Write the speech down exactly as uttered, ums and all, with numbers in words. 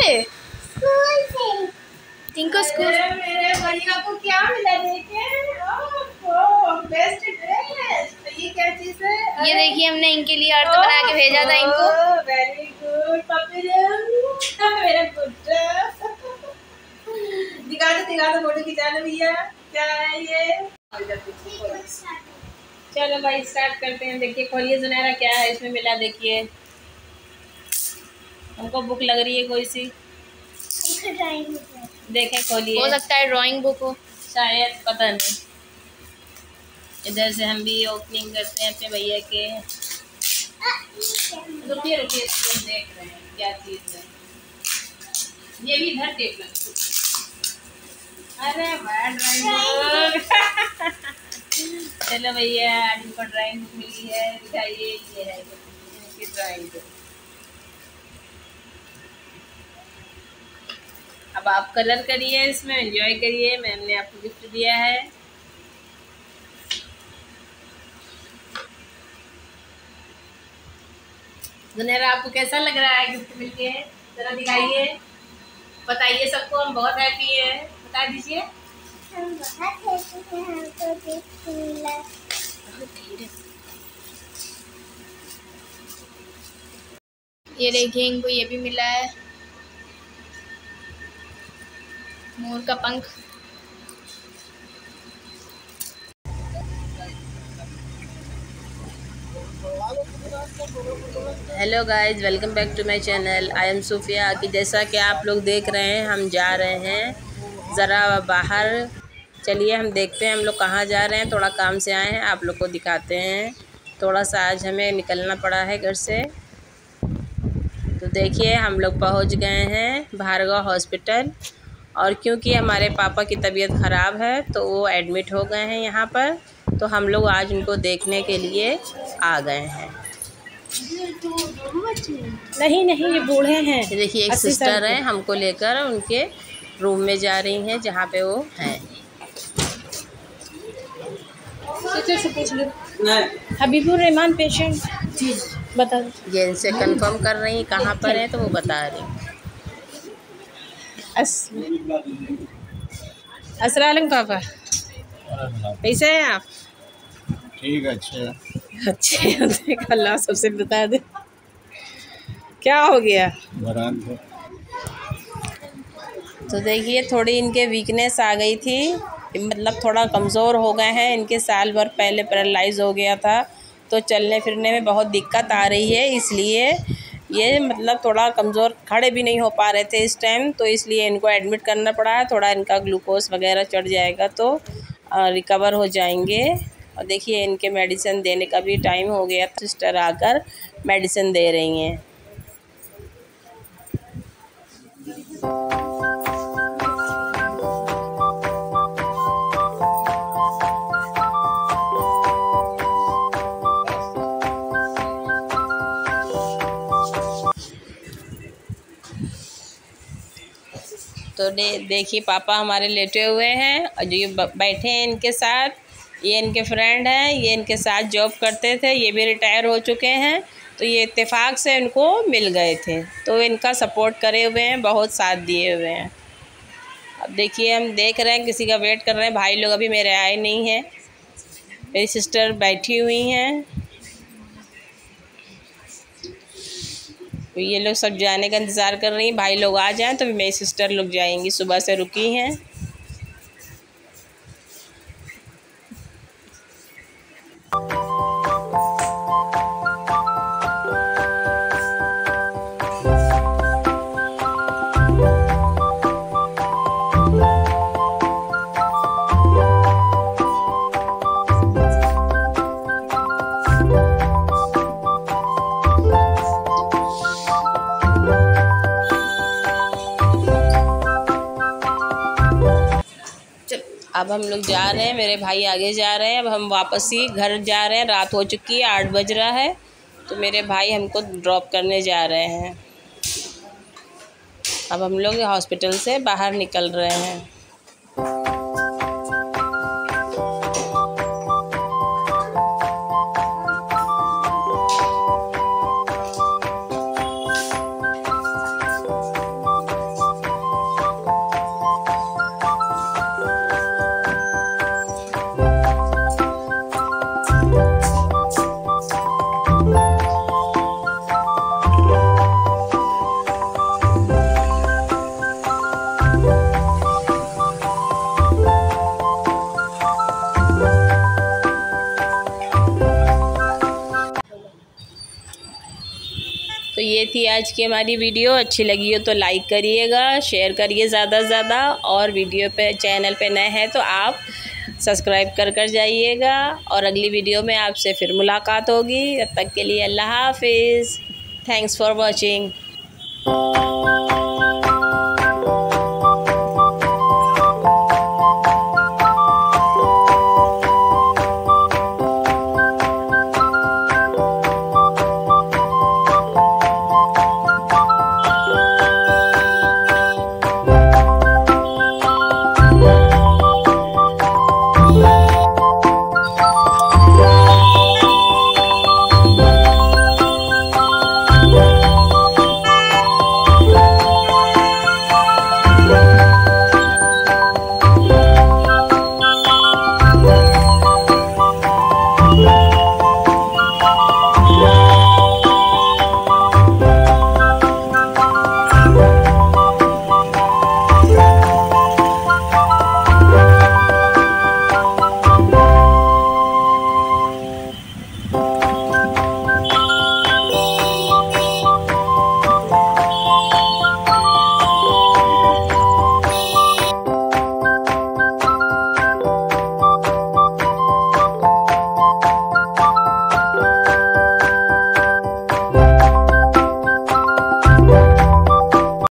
से स्कूल से टिंको स्कूल। मेरे भैया को क्या मिला देखे? Oh best dress. ये क्या चीज है? ये देखिए हमने इनके लिए अर्थ बना के भेजा था इनको। वेरी गुड पप्पी मेरा गुड्डा। दिखा दो दिखा दो फोटो खिंचा लो भैया। क्या है ये? चलो भाई स्टार्ट करते हैं। देखिए खोलिए जुनैरा क्या है इसमें मिला। देखिए हमको बुक लग रही है कोई सी। देखें खोलिए। हो सकता है ड्राइंग बुक हो शायद, पता नहीं। इधर से हम भी ओपनिंग करते हैं अपने भैया के। रुकिए रुकिए देख रहे हैं क्या चीज़ है। ये भी इधर टेप लग। अरे वाह ड्राइंग बुक। चलो भैया आज इनको ड्राइंग बुक मिली है। दिखाइए ये है इनकी ड्राइंग बुक। अब आप कलर करिए इसमें, एंजॉय करिए। मैम ने आपको गिफ्ट दिया है। जुनैरा आपको कैसा लग रहा है गिफ्ट मिलके? जरा दिखाइए, बताइए सबको। हम बहुत हैप्पी हैं, बता दीजिए। हम बहुत हैप्पी हैं, हमको गिफ्ट मिला। ये देखिए इनको ये भी मिला है मोर का पंख। Hello guys, welcome back to my channel. I am Sufiya. कि जैसा कि आप लोग देख रहे हैं हम जा रहे हैं ज़रा बाहर। चलिए हम देखते हैं हम लोग कहाँ जा रहे हैं। थोड़ा काम से आए हैं, आप लोग को दिखाते हैं। थोड़ा सा आज हमें निकलना पड़ा है घर से। तो देखिए हम लोग पहुँच गए हैं भार्गव हॉस्पिटल। और क्योंकि हमारे पापा की तबीयत ख़राब है तो वो एडमिट हो गए हैं यहाँ पर। तो हम लोग आज उनको देखने के लिए आ गए हैं। नहीं नहीं ये बूढ़े हैं। देखिए एक सिस्टर है हमको लेकर उनके रूम में जा रही हैं जहाँ पे वो हैं। से पूछ लो हबीबुर रहमान पेशेंट जी बता दो। ये इनसे कंफर्म कर रही कहाँ पर है तो वो बता रही। अस असरालंग पापा कैसे हैं आप? ठीक है। अच्छे अच्छे अल्लाह सबसे बता दे क्या हो गया। तो देखिए थोड़ी इनके वीकनेस आ गई थी, मतलब थोड़ा कमज़ोर हो गए हैं। इनके साल भर पहले पैरालाइज हो गया था तो चलने फिरने में बहुत दिक्कत आ रही है। इसलिए ये मतलब थोड़ा कमज़ोर, खड़े भी नहीं हो पा रहे थे इस टाइम। तो इसलिए इनको एडमिट करना पड़ा है। थोड़ा इनका ग्लूकोज वगैरह चढ़ जाएगा तो रिकवर हो जाएंगे। और देखिए इनके मेडिसिन देने का भी टाइम हो गया। सिस्टर आकर मेडिसिन दे रही हैं। तो दे देखिए पापा हमारे लेटे हुए हैं और जो ये बैठे हैं इनके साथ, ये इनके फ्रेंड हैं। ये इनके साथ जॉब करते थे, ये भी रिटायर हो चुके हैं। तो ये इत्तेफाक से इनको मिल गए थे तो इनका सपोर्ट करे हुए हैं, बहुत साथ दिए हुए हैं। अब देखिए हम देख रहे हैं, किसी का वेट कर रहे हैं। भाई लोग अभी मेरे आए नहीं हैं। मेरी सिस्टर बैठी हुई हैं। तो ये लोग सब जाने का इंतज़ार कर रही हैं। भाई लोग आ जाएं तो मेरी सिस्टर लोग जाएंगी, सुबह से रुकी हैं। अब हम लोग जा रहे हैं, मेरे भाई आगे जा रहे हैं। अब हम वापस ही घर जा रहे हैं। रात हो चुकी है, आठ बज रहा है। तो मेरे भाई हमको ड्रॉप करने जा रहे हैं। अब हम लोग हॉस्पिटल से बाहर निकल रहे हैं। तो ये थी आज की हमारी वीडियो। अच्छी लगी हो तो लाइक करिएगा, शेयर करिए ज़्यादा से ज़्यादा, और वीडियो पे चैनल पे नए हैं तो आप सब्सक्राइब कर कर जाइएगा। और अगली वीडियो में आपसे फिर मुलाकात होगी। तब तक के लिए अल्लाह हाफिज़। Thanks for watching.